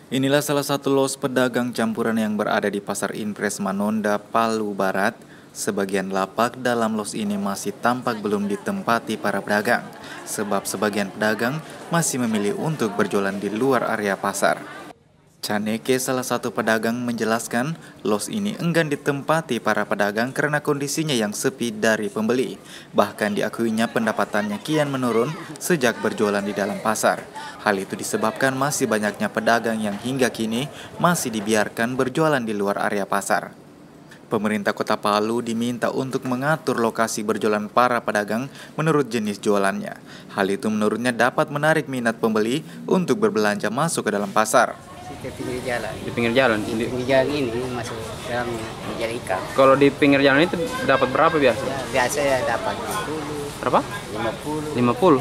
Inilah salah satu los pedagang campuran yang berada di Pasar Impres Manonda, Palu Barat. Sebagian lapak dalam los ini masih tampak belum ditempati para pedagang, sebab sebagian pedagang masih memilih untuk berjualan di luar area pasar. Caneke, salah satu pedagang, menjelaskan los ini enggan ditempati para pedagang karena kondisinya yang sepi dari pembeli. Bahkan diakuinya pendapatannya kian menurun sejak berjualan di dalam pasar. Hal itu disebabkan masih banyaknya pedagang yang hingga kini masih dibiarkan berjualan di luar area pasar. Pemerintah Kota Palu diminta untuk mengatur lokasi berjualan para pedagang menurut jenis jualannya. Hal itu menurutnya dapat menarik minat pembeli untuk berbelanja masuk ke dalam pasar. Di pinggir jalan. Di pinggir jalan? Di pinggir jalan ini masuk dalam jalan ikan. Kalau di pinggir jalan itu dapat berapa biasa? Ya, biasa ya dapat 50. Berapa? 50. 50?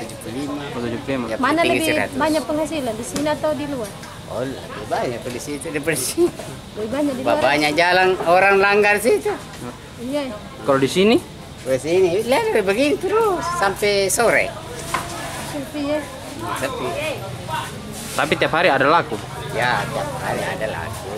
75. 75. Ya, Mana pinggir lebih 100. banyak penghasilan, di sini atau di luar? Oh, lebih banyak di situ daripada sini. Lebih banyak di luar. Banyak jalan orang langgar situ. Iya. Kalau di sini? Ke sini, lihat begini terus sampai sore. Sepi ya. Sepi. Tapi tiap hari ada laku? Ya, tiap hari ada laku.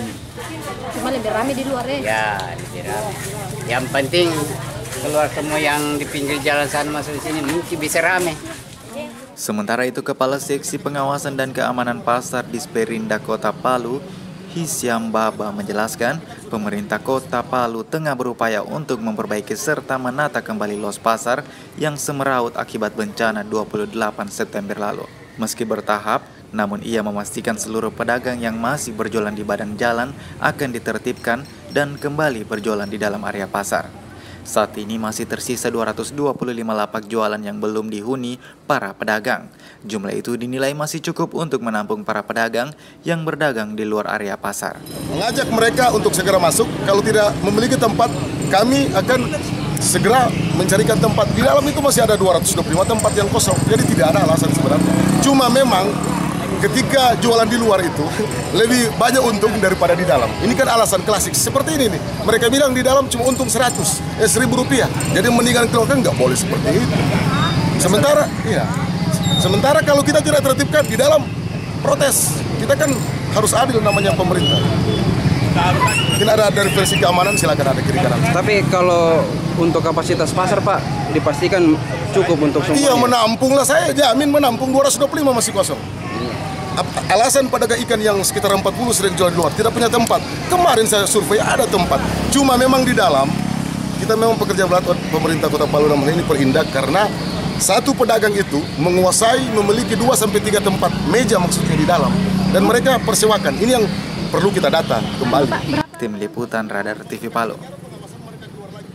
Cuma lebih ramai di luar ya. Ya, lebih ramai. Yang penting keluar semua yang di pinggir jalan sana masuk di sini mungkin bisa ramai. Sementara itu, Kepala Seksi Pengawasan dan Keamanan Pasar Disperinda Kota Palu, Hisyam Baba, menjelaskan pemerintah Kota Palu tengah berupaya untuk memperbaiki serta menata kembali los pasar yang semeraut akibat bencana 28 September lalu. Meski bertahap, namun ia memastikan seluruh pedagang yang masih berjualan di badan jalan akan ditertibkan dan kembali berjualan di dalam area pasar. Saat ini masih tersisa 225 lapak jualan yang belum dihuni para pedagang. Jumlah itu dinilai masih cukup untuk menampung para pedagang yang berdagang di luar area pasar. Mengajak mereka untuk segera masuk, kalau tidak memiliki tempat, kami akan segera mencarikan tempat. Di dalam itu masih ada 225 tempat yang kosong, jadi tidak ada alasan sebenarnya. Cuma memang ketika jualan di luar itu lebih banyak untung daripada di dalam. Ini kan alasan klasik seperti ini nih. Mereka bilang di dalam cuma untung 100.000 rupiah. Jadi mendingan keluar, kan nggak boleh seperti itu. Sementara kalau kita tidak tertibkan di dalam protes, kita kan harus adil, namanya pemerintah. Mungkin ada dari versi keamanan, silakan ada kiri kanan. Tapi kalau untuk kapasitas pasar, Pak, dipastikan cukup untuk semuanya? Iya, menampung lah, saya jamin menampung 225 masih kosong. Alasan pedagang ikan yang sekitar 40 sering jual di luar tidak punya tempat. Kemarin saya survei ada tempat. Cuma memang di dalam kita memang pekerja berat pemerintah Kota Palu namun ini perindak karena satu pedagang itu menguasai memiliki 2-3 tempat meja maksudnya di dalam dan mereka persewakan. Ini yang perlu kita data kembali. Tim Liputan Radar TV Palu.